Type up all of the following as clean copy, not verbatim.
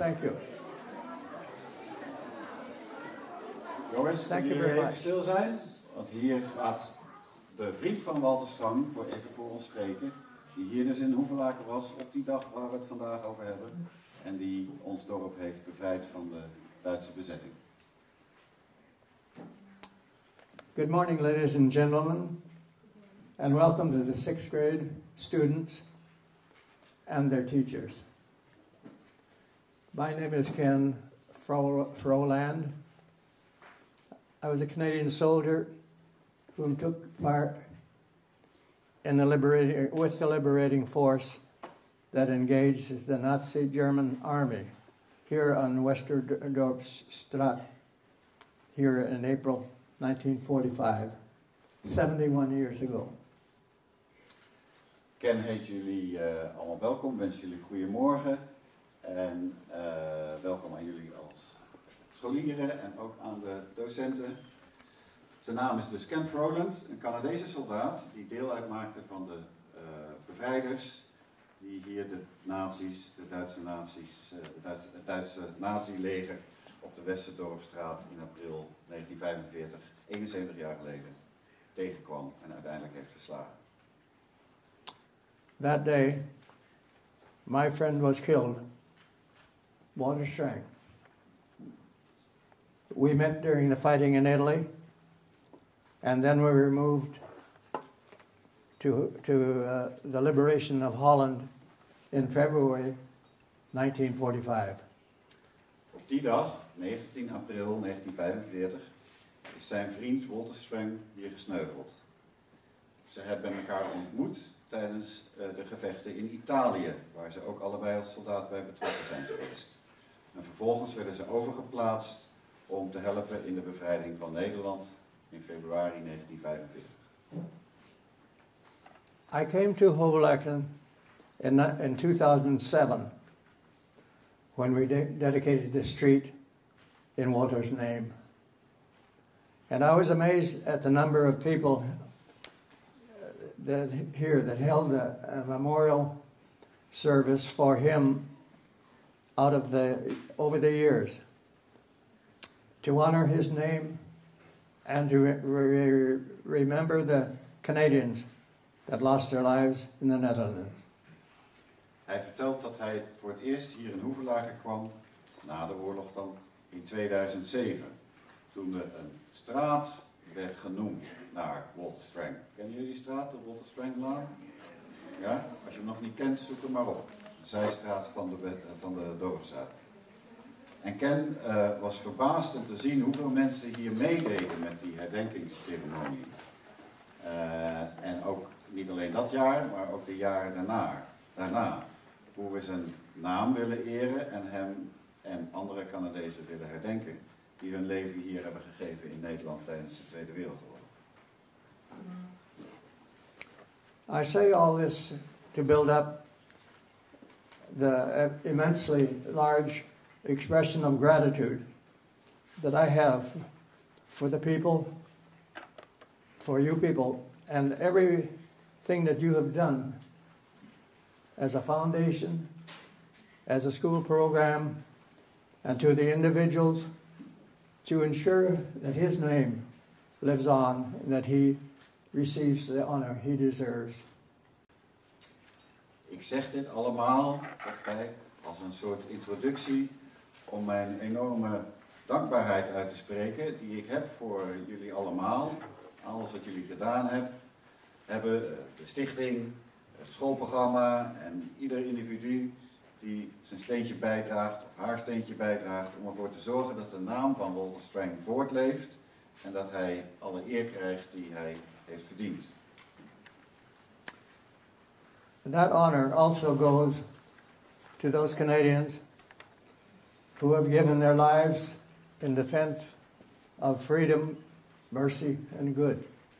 Thank you. Jongens, Thank you kunnen jullie very even much. stil zijn? Want hier gaat de vriend van Walter Strang even voor ons spreken. Die hier dus in Hoevelaken was op die dag waar we het vandaag over hebben. En die ons dorp heeft bevrijd van de Duitse bezetting. Good morning, ladies and gentlemen, and welcome to the 6th grade students and their teachers. My name is Ken Froland. I was a Canadian soldier who took part in the liberating force that engaged the Nazi German army here on Westerdorpstraat here in April 1945, 71 years ago. Ken heet jullie allemaal welkom, wens jullie goedemorgen en welkom aan jullie als scholieren en ook aan de docenten. Zijn naam is dus Ken Froland, een Canadese soldaat die deel uitmaakte van de bevrijders die hier de nazi's, het Duitse nazi-leger op de Westerdorpstraat in april 1945, 71 jaar geleden, tegenkwam en uiteindelijk heeft verslagen. That day, my friend was killed, Walter Strang. We met during the fighting in Italy, and then we were moved to the liberation of Holland in February 1945. Op die dag, 19 april 1945, is zijn vriend Walter Strang hier gesneuveld. Ze hebben elkaar ontmoet tijdens de gevechten in Italië, waar ze ook allebei als soldaat bij betrokken zijn geweest. En vervolgens werden ze overgeplaatst om te helpen in de bevrijding van Nederland in februari 1945. I came to Hoevelaken in 2007 when we dedicated the street in Walter's name. And I was amazed at the number of people that held a memorial service for him over the years to honor his name and to remember the Canadians that lost their lives in the Netherlands. Hij vertelt dat hij voor het eerst hier in Hoevelaken kwam, na de oorlog dan, in 2007. Toen er een straat werd genoemd naar Walter Strang. Kennen jullie die straat, de Walter Stranglaan? Ja? Als je hem nog niet kent, zoek hem maar op. De zijstraat van de dorpsstraat. En Ken was verbaasd om te zien hoeveel mensen hier meededen met die herdenkingsceremonie. En ook niet alleen dat jaar, maar ook de jaren daarna. Hoe we zijn naam willen eren en hem en andere Canadezen willen herdenken die hun leven hier hebben gegeven in Nederland tijdens de Tweede Wereldoorlog. I say all this to build up the immensely large expression of gratitude that I have for the people, for you people, and everything that you have done as a foundation, as a school program, and to the individuals to ensure that his name lives on and that he receives the honor he deserves. Ik zeg dit allemaal, zegt hij, als een soort introductie om mijn enorme dankbaarheid uit te spreken die ik heb voor jullie allemaal, alles wat jullie gedaan hebben, de stichting, het schoolprogramma en ieder individu die zijn steentje bijdraagt of haar steentje bijdraagt om ervoor te zorgen dat de naam van Walter Strang voortleeft en dat hij alle eer krijgt die hij heeft verdiend. And that honor also goes to those Canadians who have given their lives in defense of freedom, mercy, and good.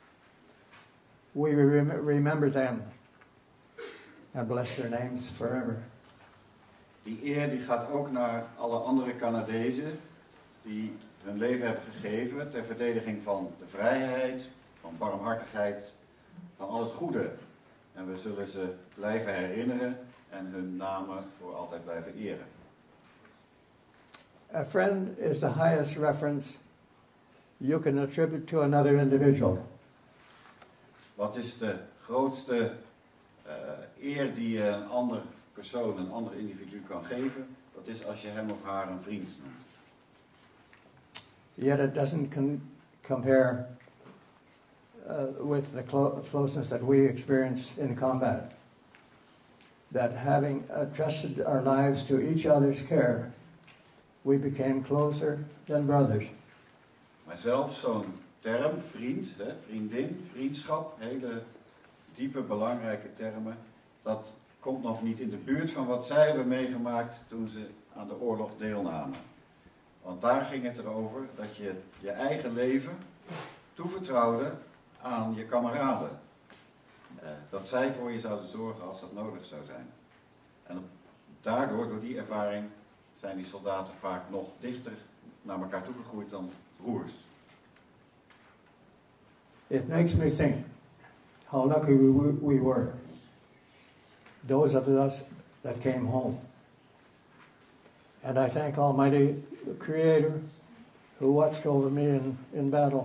We remember them and bless their names forever. Die eer die gaat ook naar alle andere Canadezen die hun leven hebben gegeven ter verdediging van de vrijheid, van barmhartigheid, van al het goede. En we zullen ze blijven herinneren en hun namen voor altijd blijven eren. A friend is the highest reference you can attribute to another individual. Wat is de grootste eer die je een ander persoon, een ander individu kan geven? Dat is als je hem of haar een vriend noemt. Yet it doesn't compare with the closeness that we experience in combat. That having trusted our lives to each other's care, we became closer than brothers. Maar zelfs zo'n term, vriend, vriendin, vriendschap, hele diepe, belangrijke termen, dat komt nog niet in de buurt van wat zij hebben meegemaakt toen ze aan de oorlog deelnamen. Want daar ging het erover dat je je eigen leven toevertrouwde aan je kameraden. Dat zij voor je zouden zorgen als dat nodig zou zijn. En daardoor, door die ervaring, zijn die soldaten vaak nog dichter naar elkaar toegegroeid dan broers. It makes me think how lucky we were, those of us that came home. And I thank Almighty Creator who watched over me in battle.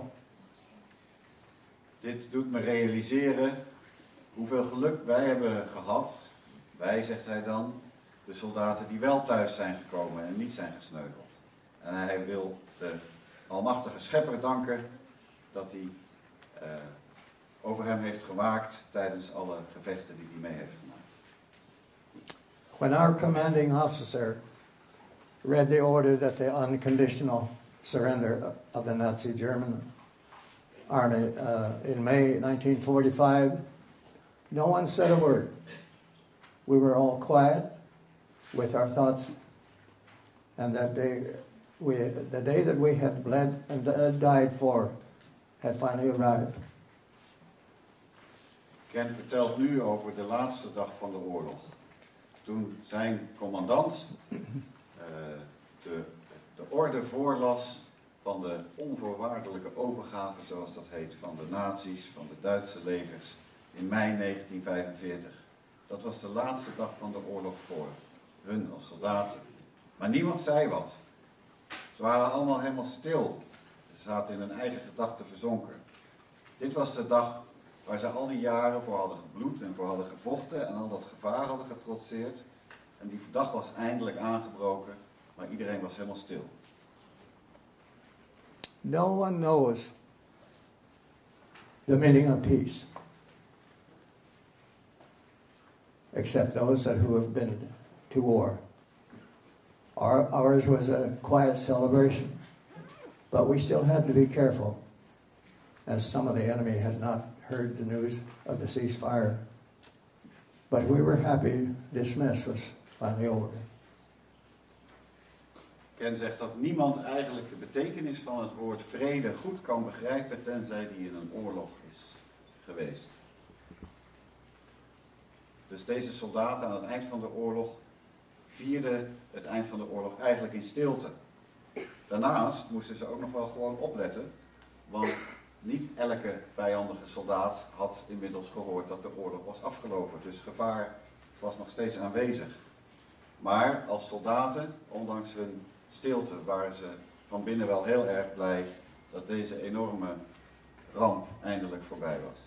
Dit doet me realiseren hoeveel geluk wij hebben gehad, wij zegt hij dan, de soldaten die wel thuis zijn gekomen en niet zijn gesneuveld. En hij wil de almachtige schepper danken dat hij over hem heeft gewaakt tijdens alle gevechten die hij mee heeft gemaakt. When our commanding officer read the order that the unconditional surrender of the Nazi German army in May 1945, no one said a word. We were all quiet with our thoughts, and that day, the day that we had bled and died for, had finally arrived. Ken vertelt nu over de laatste dag van de oorlog. Toen zijn commandant de orde voorlas van de onvoorwaardelijke overgave, zoals dat heet, van de nazi's, van de Duitse legers in mei 1945. Dat was de laatste dag van de oorlog voor hun als soldaten. Maar niemand zei wat. Ze waren allemaal helemaal stil. Ze zaten in hun eigen gedachten verzonken. Dit was de dag waar ze al die jaren voor hadden gebloed en voor hadden gevochten en al dat gevaar hadden getrotseerd. En die dag was eindelijk aangebroken, maar iedereen was helemaal stil. No one knows the meaning of peace, except those who have been to war. Ours was a quiet celebration, but we still had to be careful, as some of the enemy had not heard the news of the ceasefire. But we were happy this mess was finally over. Ken zegt dat niemand eigenlijk de betekenis van het woord vrede goed kan begrijpen tenzij die in een oorlog is geweest. Dus deze soldaten aan het eind van de oorlog vierden het eind van de oorlog eigenlijk in stilte. Daarnaast moesten ze ook nog wel gewoon opletten, want niet elke vijandige soldaat had inmiddels gehoord dat de oorlog was afgelopen. Dus gevaar was nog steeds aanwezig. Maar als soldaten, ondanks hun stilte, waren ze van binnen wel heel erg blij dat deze enorme ramp eindelijk voorbij was.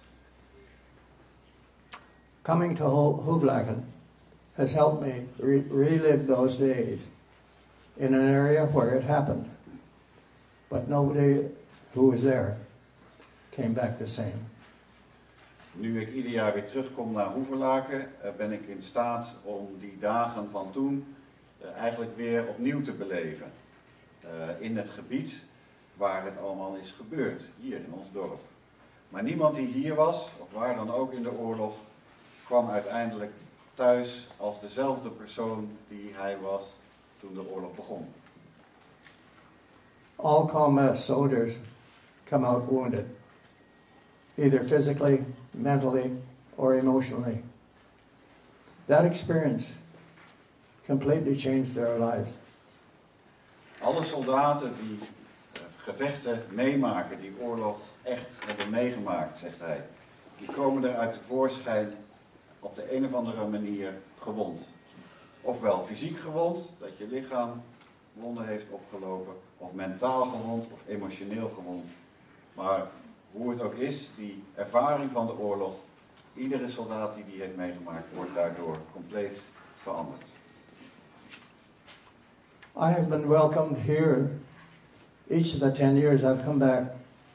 Coming to Hoevelaken has helped me relive those days in an area where it happened. But nobody who was there came back the same. Nu ik ieder jaar weer terugkom naar Hoevelaken, ben ik in staat om die dagen van toen eigenlijk weer opnieuw te beleven. In het gebied waar het allemaal is gebeurd, hier in ons dorp. Maar niemand die hier was, of waar dan ook in de oorlog, kwam uiteindelijk thuis als dezelfde persoon die hij was toen de oorlog begon. All combat soldiers come out wounded, either physically, mentally, or emotionally. That experience completely changed their lives. Alle soldaten die gevechten meemaken, die oorlog echt hebben meegemaakt, zegt hij, die komen eruit tevoorschijn op de een of andere manier gewond. Ofwel fysiek gewond, dat je lichaam wonden heeft opgelopen, of mentaal gewond of emotioneel gewond. Maar hoe het ook is, die ervaring van de oorlog, iedere soldaat die heeft meegemaakt, wordt daardoor compleet veranderd. I have been welcomed here each of the 10 years I've come back.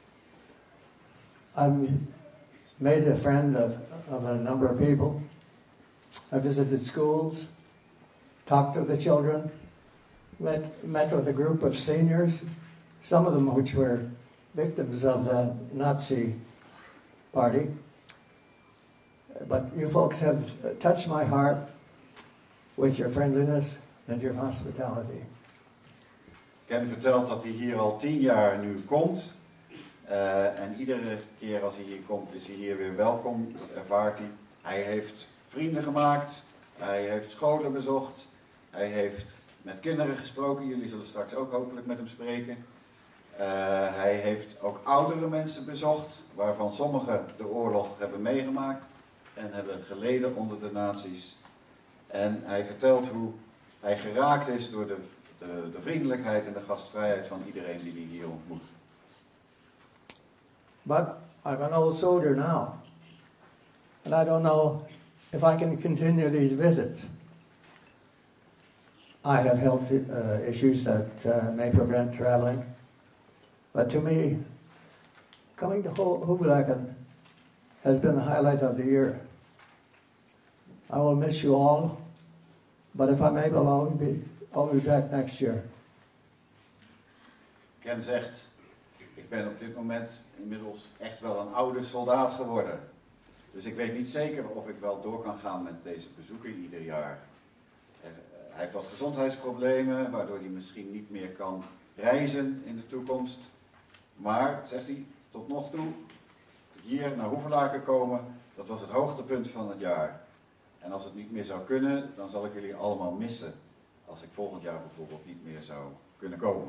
I've made a friend of a number of people. I visited schools, talked to the children, met with a group of seniors, some of them which were victims of the Nazi party. But you folks have touched my heart with your friendliness and your hospitality. Ken vertelt dat hij hier al 10 jaar nu komt. En iedere keer als hij hier komt, is hij hier weer welkom. Dat ervaart hij. Hij heeft vrienden gemaakt. Hij heeft scholen bezocht. Hij heeft met kinderen gesproken. Jullie zullen straks ook hopelijk met hem spreken. Hij heeft ook oudere mensen bezocht, waarvan sommigen de oorlog hebben meegemaakt en hebben geleden onder de nazi's. En hij vertelt hoe hij geraakt is door de vriendelijkheid en de gastvrijheid van iedereen die hij hier ontmoet. But I'm an old soldier now, and I don't know if I can continue these visits. I have health issues that may prevent traveling, but to me, coming to Hoevelaken has been the highlight of the year. I will miss you all, but if I'm able, I'll be back next year. Ken zegt, ik ben op dit moment inmiddels echt wel een oude soldaat geworden. Dus ik weet niet zeker of ik wel door kan gaan met deze bezoeken ieder jaar. Hij heeft wat gezondheidsproblemen, waardoor hij misschien niet meer kan reizen in de toekomst. Maar, zegt hij, tot nog toe, hier naar Hoevelaken komen, dat was het hoogtepunt van het jaar. En als het niet meer zou kunnen, dan zal ik jullie allemaal missen. Als ik volgend jaar bijvoorbeeld niet meer zou kunnen komen.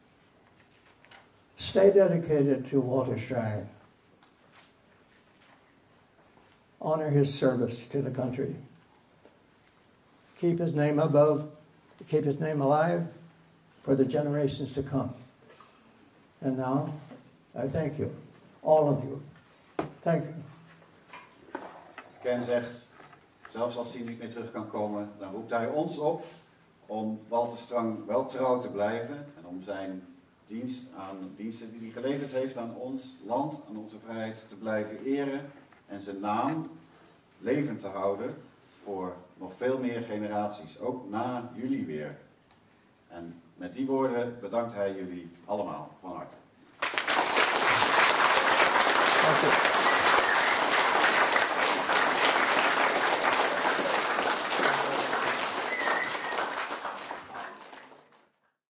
Stay dedicated to Walter Strang. Honor his service to the country. Keep his name keep his name alive for the generations to come. And now, I thank you, all of you. Thank you. Ken zegt, zelfs als hij niet meer terug kan komen, dan roept hij ons op om Walter Strang wel trouw te blijven en om zijn diensten die hij geleverd heeft aan ons land, aan onze vrijheid te blijven eren en zijn naam levend te houden voor nog veel meer generaties, ook na jullie weer. En met die woorden bedankt hij jullie allemaal van harte. Dank u.